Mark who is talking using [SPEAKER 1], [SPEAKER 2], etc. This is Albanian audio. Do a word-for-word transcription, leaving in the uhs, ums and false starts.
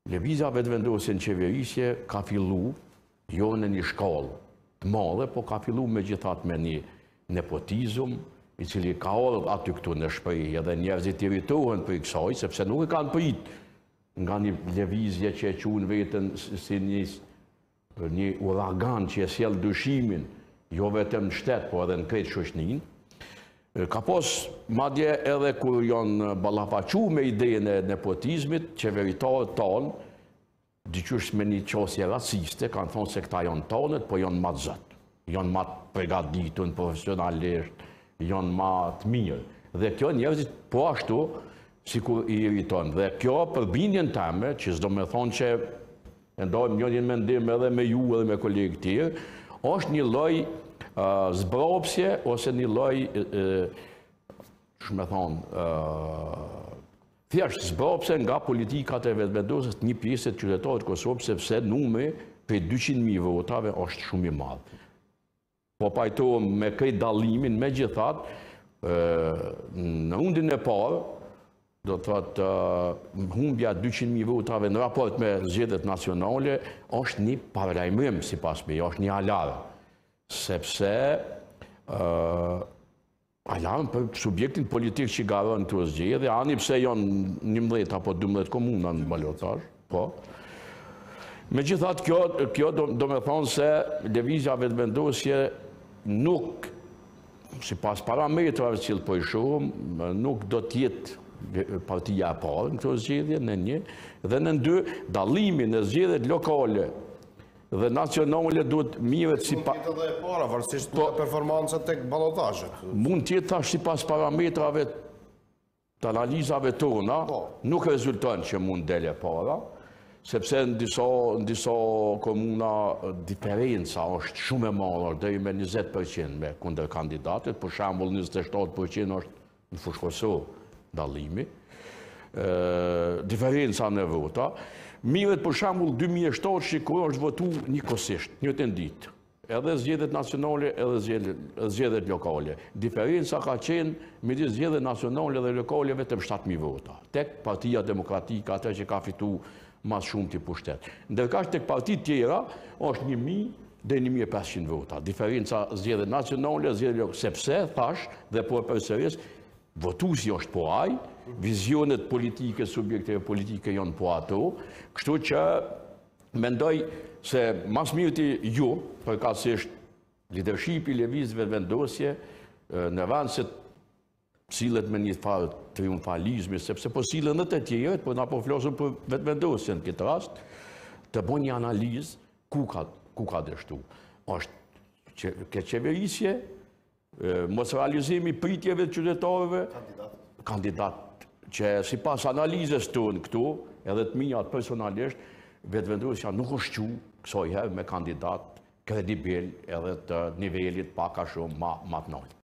[SPEAKER 1] Lëvizja vetëvendosje në qeverisje ka fillu jo në një shkallë të madhe, po ka fillu me gjithat me një nepotizm, i cili ka orë aty këtu në shprehje edhe njerëzit irritohen për i kësaj, sepse nuk e kanë prit nga një lëvizje që e qunë vetën si një, një uragan që e sjell dyshimin, jo vetëm në shtet, po edhe në krejt shoqërinë. Ka pas madje edhe kur janë ballafaqu me idenë e nepotizmit, qeveritarët tanë, diqysh me një qosje raciste, kanë thonë se këta janë tanët, po janë ma të zëtë, janë ma të pregaditun profesionalisht, janë ma të mirë. Dhe kjo njerëzit po ashtu, si kur i irriton. Dhe kjo përbindjen teme, që s'do me thonë që e ndojmë një një mendim edhe me ju edhe me kolegë tjerë, është një lloj uh, zbropsje ose një lloj, që me thonë, uh, thjesht zbropse nga politikat e vetëvendosjes një pjesë të qytetarëve të Kosovës, sepse numri prej dyqind mijë votave është shumë i madh. Po pajtohem me këtë dallimin, megjithatë, në undin e parë, do të thotë humbja dyqind mijë votave në raport me zgjedhjet nacionale është një paralajmërim sipas meje, është një alarm, sepse uh, alarm për subjektin politik që garon të zgjedhje, ani pse janë njëmbëdhjetë apo dymbëdhjetë komuna në balotazh, po. Megjithatë, kjo, kjo do, do me thonë se lëvizja vetëvendosje nuk, sipas parametrave që po i shohim, nuk do të jetë partia e parë në këto zgjedhje, në një, dhe në dy, dallimin e zgjedhjet lokale dhe nacionale duhet mirët si pa...
[SPEAKER 2] Mund tjetë edhe e para, varsisht nga performancat tek balotazhet.
[SPEAKER 1] Mund tjetë thash si pas parametrave të analizave tona, nuk rezulton që mund dele para, sepse në disa, në disa komuna diferenca është shumë e madhe, deri me njëzet përqind me kundër kandidatit, për shembull njëzet e shtatë përqind është në fushë Kosovë dallimi, diferenca në vota. Mirët për shembull dy mijë e shtatë shikur është votu njëkohësisht, njëjtën ditë. Edhe zgjedhjet nacionale, edhe zgjedhjet lokale. Diferenca ka qenë midis zgjedhjeve nacionale dhe lokale vetëm shtatë mijë vota. Tek Partia Demokratike, atë që ka fituar mas shumë të pushtet. Ndërkaq tek partitë tjera është një mijë dhe një mijë e pesëqind vota. Diferenca zgjedhjet nacionale, zgjedhjet lokale, sepse thash dhe po e përsëris, votuesi është po ai, vizionet politike, subjekteve politike janë po ato, kështu që mendoj se mas mirëti ju, përkatësisht leadershipi lëvizjeve vetëvendosje, në vend se sillet me një farë triumfalizmi, sepse po sillen edhe të tjerët, po na po flasim për vetëvendosjen në këtë rast, të bëjë një analizë ku ka ku ka dështu. Është që ke qeverisje, mos realizimi pritjeve të qytetarëve, kandidat që si pas analizës tonë këtu, edhe të mia personalisht, vetëvendosja nuk është qu kësaj herë me kandidat kredibil edhe të nivelit pak a shumë ma, ma të lartë.